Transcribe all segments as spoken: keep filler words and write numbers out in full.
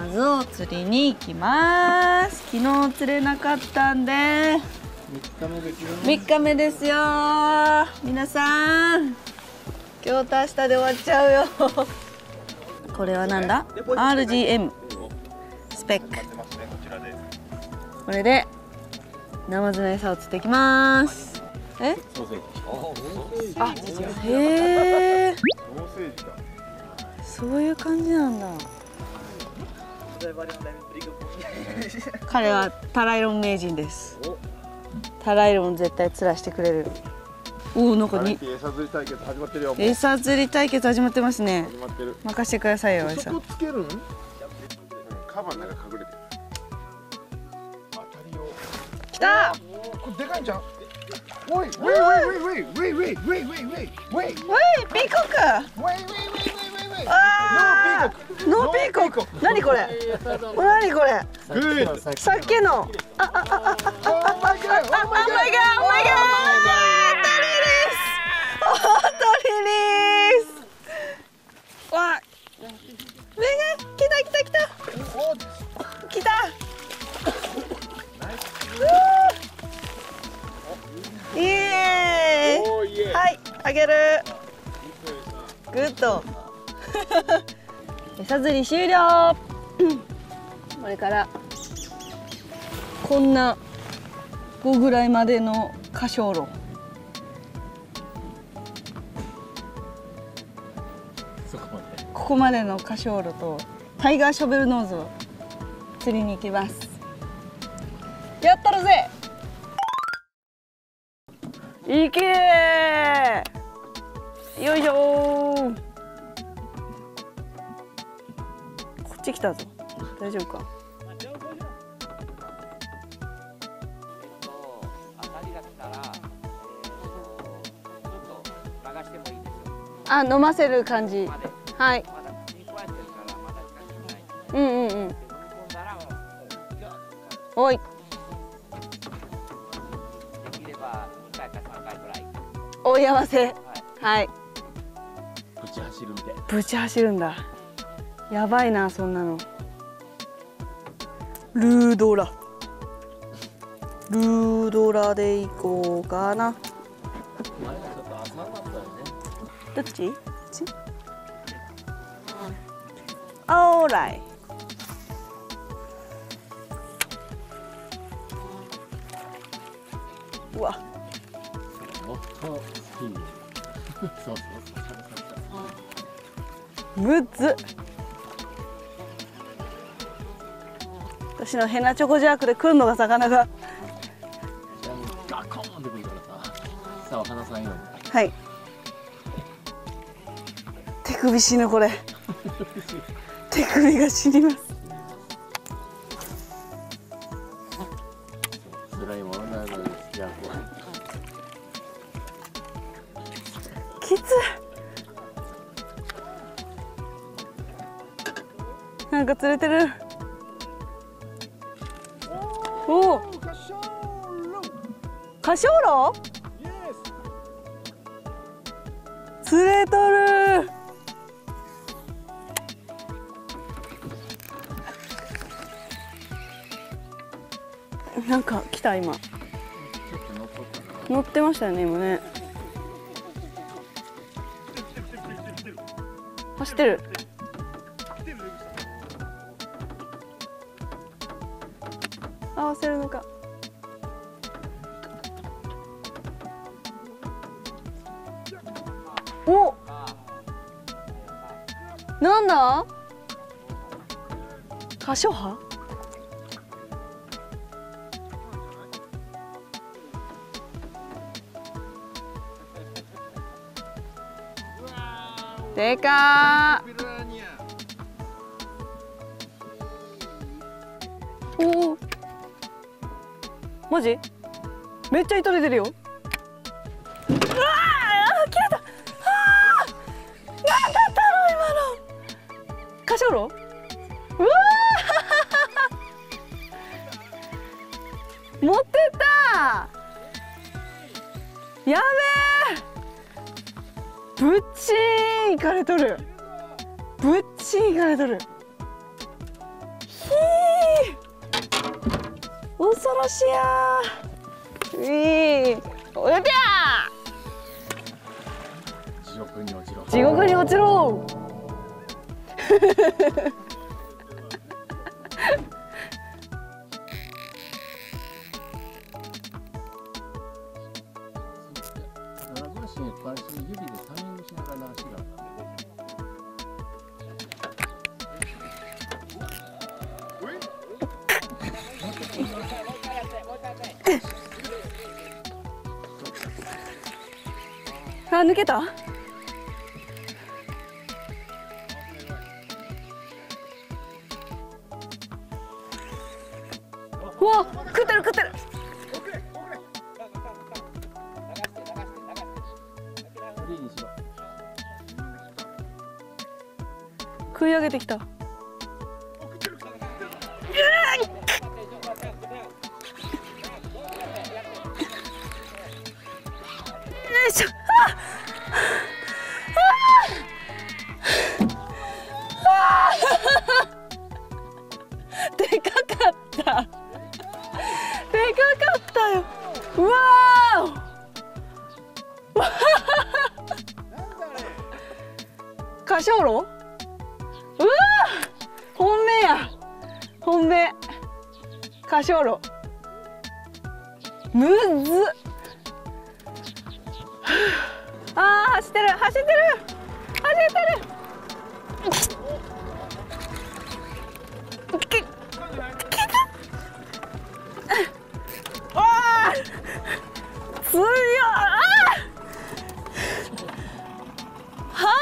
まずを釣りに行きます。昨日釣れなかったんでみっかめですよ。みっかめですよ。皆さん、今日と明日で終わっちゃうよ。これはなんだ アールジーエム スペック。これでナマズの餌を釣っていきます。えあ、へえ、そういう感じなんだ。彼はタライロン名人です。タライロン絶対釣らしてくれる。おお、なんかに餌釣り対決始まってるよ。餌釣り対決始まってますね。任せてくださいよ。餌そこつけるん？カバーの中隠れてる。当たりを。来た。これでかいんじゃん。おい、ウェイウェイウェイウェイウェイウェイウェイウェイウェイウェイウェイピーコック。ウェイウェイウェイウェイウェイウェイ。ああ。ノーピーコック。何これ。何これ。さっきの。あああああああああああああああわあ、来た来た来た来た。イエーイ。はい、あげる。グッド。餌釣り終了。これからこんなごぐらいまでの歌唱路。ここまでの歌唱路とタイガーショベルノーズを釣りに行きます。やったるぜ。いけー。よいしょー。こっち来たぞ。大丈夫か。あ、飲ませる感じ。はい。うんうんうん。おい。追い合わせ。はい。ぶち走るみたいな。ぶち走るんだ。やばいな、そんなの。ルードラ。ルードラで行こうかな。どっち？こっち？オーライ。うわ。むずっ。私のヘナチョコジャークで来るのが魚が。ガコーンってくるからさ。さあ離さないように。はい。手首死ぬこれ。手首が死にます。辛いものなのにジャークは。きつい。なんか釣れてる。おお。カショウロ？釣れとる。なんか来た今。乗ってましたよね今ね。走ってる。合わせるのか。お、なんだ？カショハ？でかー。おお。マジ？めっちゃ糸出てるよ。うわー、切れた。ああ、なんだったの今の。カショウロ？うわー。持ってった。やべえ。ぶっちーんいかれとる。ぶっちーんいかれとる。 恐ろしやー。いい。おやてやー。地獄に落ちろ。地獄に落ちろ。 指でタイミングしながら足が。 あ、抜けた。うわ、食ってる食ってる。食い上げてきた。よいしょ。でかかった。でかかったよ。うわー。カショウロ。うわー、本命や。本命。カショウロ。むずっ。あー、走ってる、走ってる。走ってる。あー、強い。あー。はあ。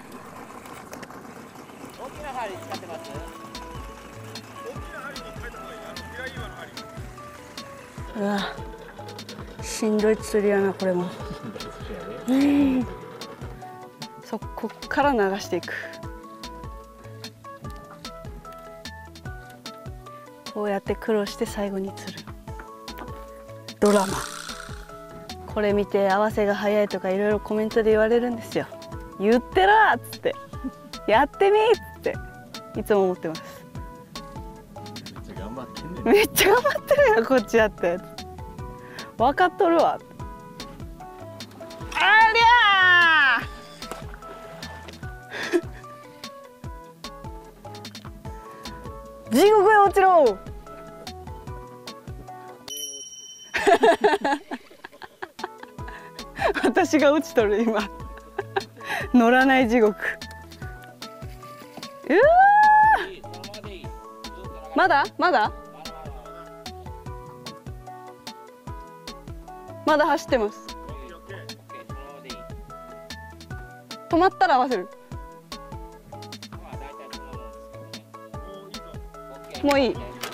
大きな針使ってます。大きな針に変えた方がいい。あの平岩の針。うわ、しんどい釣りやな、これも。うん。そこから流していく。こうやって苦労して最後に釣る。ドラマ。これ見て合わせが早いとかいろいろコメントで言われるんですよ。言ってらーっつって。やってみーっつっていつも思ってます。 めっちゃ頑張ってんねん。 めっちゃ頑張ってるよこっちやって。分かっとるわ。ありゃー。地獄へ落ちろ。私が落ちとる今。乗らない地獄。うわー、まだまだまだ走ってます。止まったら合わせる。もういい。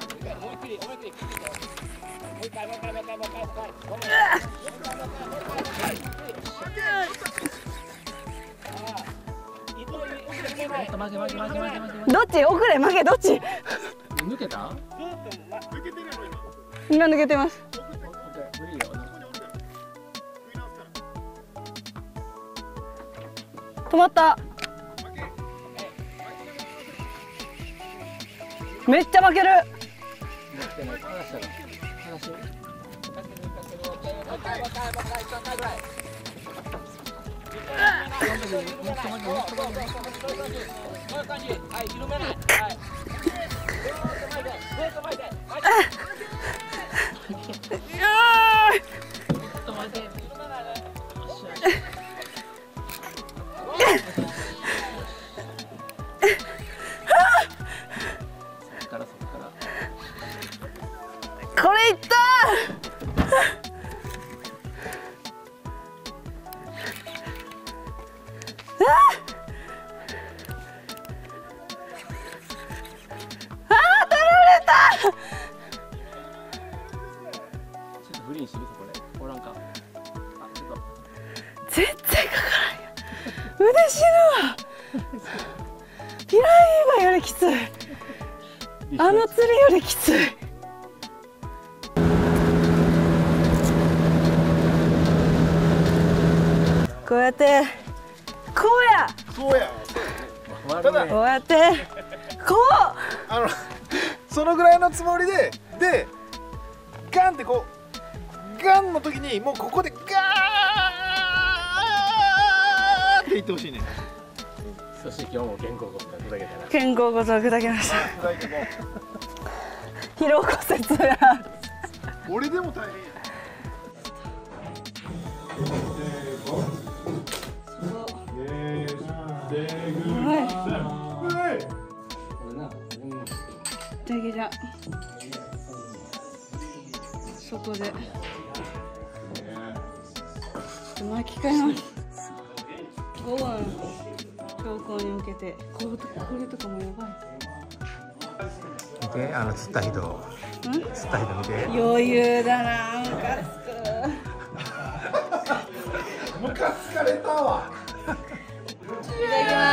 どっち？遅れ負けどっち？ 抜けた？ 今抜けてます。止まった。めっちゃ負ける。これいった。 グリーンしてるそこでおらんか。あ、ちょっと絶対かからんよ。腕死ぬわ。ピライーバよりきつい。あの釣りよりきつい。こうやってこうやそうや。 ただこうやってこうあのそのぐらいのつもりででガンってこうガンの時にもうここでガーって言ってほしいね。 そして今日も肩甲骨が砕けたな。 肩甲骨が砕けました。疲労骨折や。 俺でも大変や。 じゃじゃそこで巻き替えます。ごばん強行に向けてこれとかこれとかもやばい。 見て、あの釣った人釣った人見て。 余裕だな。ムカつくムカつかれたわ。いただきます。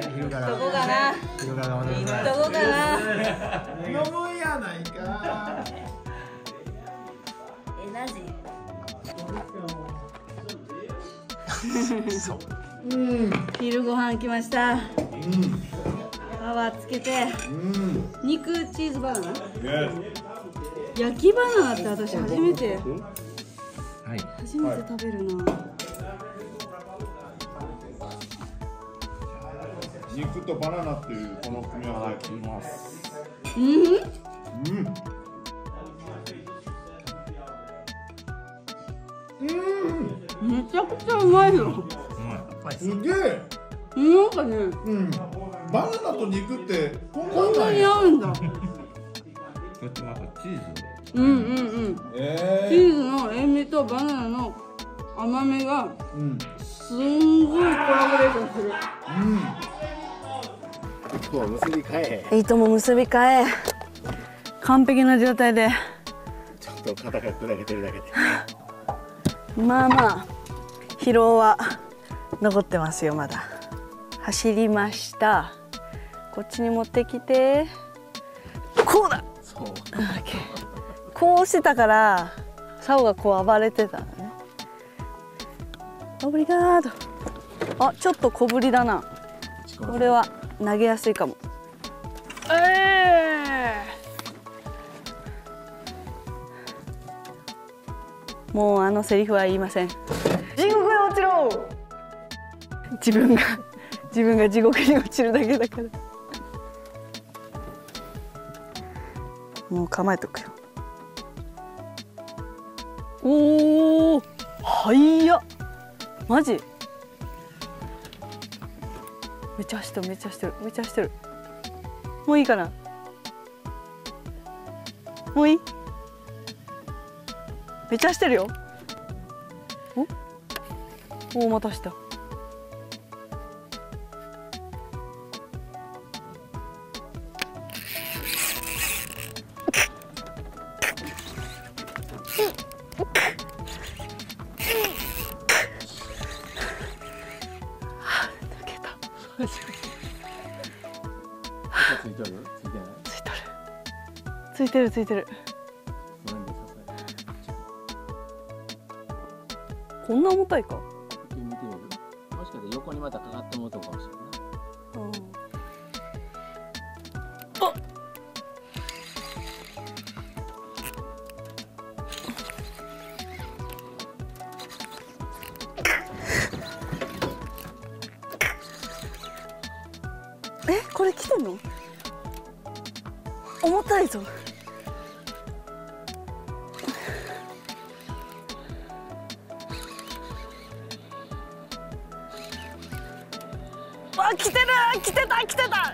昼からどこかな昼から頑張ってください。 どこかな飲むんやないか。 え、なじそう。 うん、昼ご飯来ました。うん、パワーつけて、うん、肉チーズバナナ、焼きバナナって私初めて、はい、初めて食べるな。 肉とバナナっていうこの組み合わせいきます。 うん、うん、めちゃくちゃうまいよ。 すげえ。 なんかね、うん、 バナナと肉ってこんなに合うんだ。 ちょっとなんかチーズ。 うんうんうん。えー、チーズの塩味とバナナの甘みが、うん、すんごいコラボレーションする。うん。 糸を結び替え。 糸も結び替え。完璧な状態で。 ちょっと肩が砕けてるだけで。 まあまあ疲労は残ってますよ。まだ走りました。こっちに持ってきてこうだ。そうこうしたからサオがこう暴れてたのね。オブリガード。あ、ちょっと小ぶりだな。これは投げやすいかも。えー、もうあのセリフは言いません。地獄へ落ちろ。自分が自分が地獄に落ちるだけだから。もう構えとくよ。おお、はいや。マジ。めっちゃ走ってる、めっちゃ走ってる、めっちゃ走ってる。もういいかな。もういい。めっちゃ走ってるよ。おお、またした。ついてるついてる。こんな重たいか。 見てみる。もしかして横にまたかかってもうとかもしれない。 うん。あ。え、これ来てんの？重たいぞ。あ、来てる、来てた、来てた。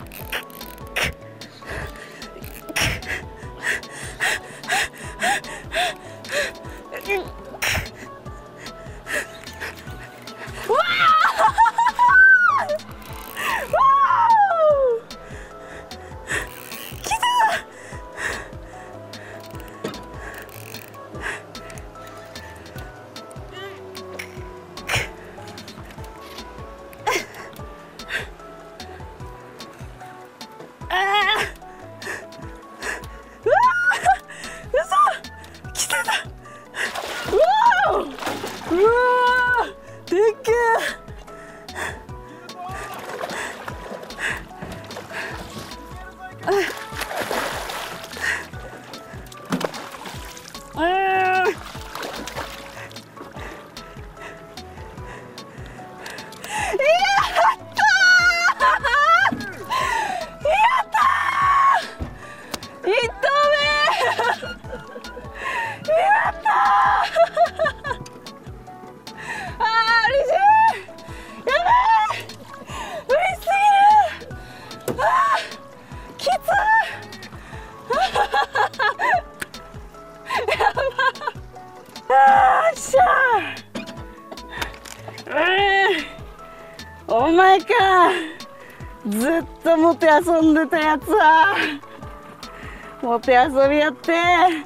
うわずっともて遊んでたやつはもて遊びやって、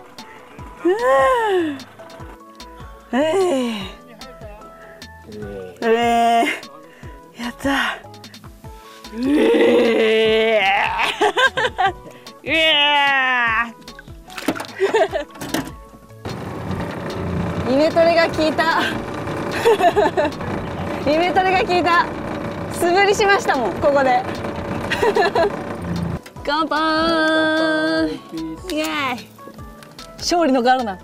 うん、えいええやった、うえーイメトレが効いたイメトレが効いた、素振りしましたもんここで乾杯、イエーイ、勝利のガルナ。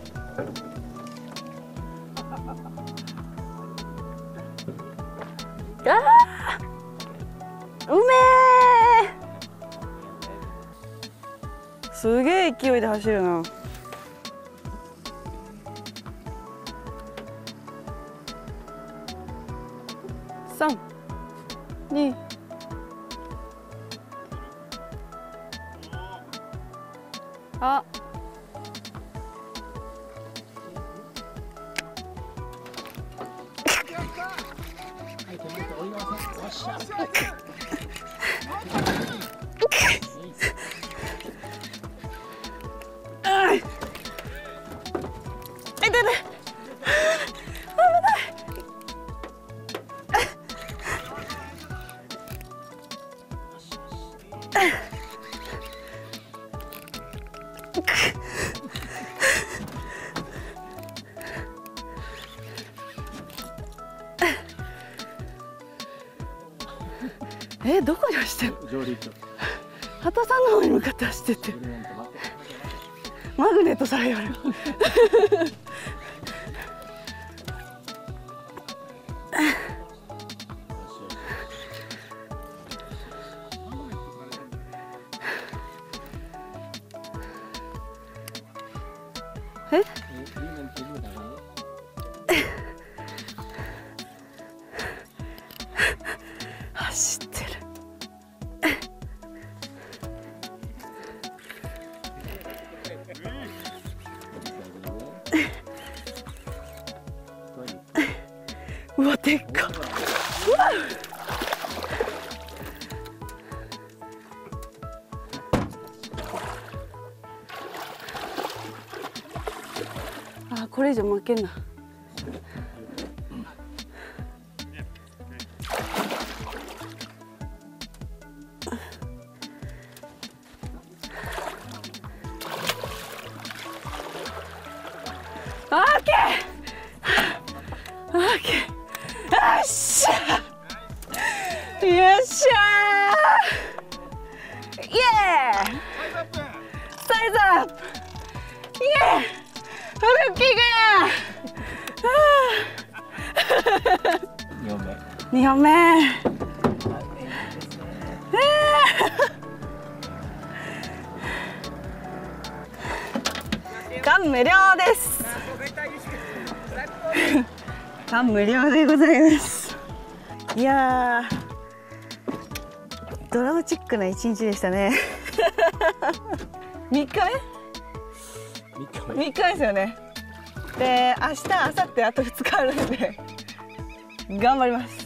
あーうめえ、すげえ勢いで走るな。さんにあえ、どこに走ってるの？畑さんの方に向かって走ってって。マグネットされよる。え？走ってる。うわ、でっか。うわ。あ、これ以上負けんな。オッケー。オッケー。よっしゃ。よっしゃー。イエーイ。サイズアップ。イエーイ。フルキグや。 にほんめ。 にほんめ。感無量です。感無量でございます。いやー、ドラマチックな一日でしたね。みっかめ？みっかめですよね。で、明日、明後日あとふつかあるんで頑張ります。